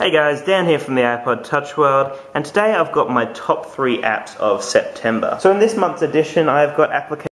Hey guys, Dan here from the iPod Touch World, and today I've got my top 3 apps of September. So in this month's edition, I've got applications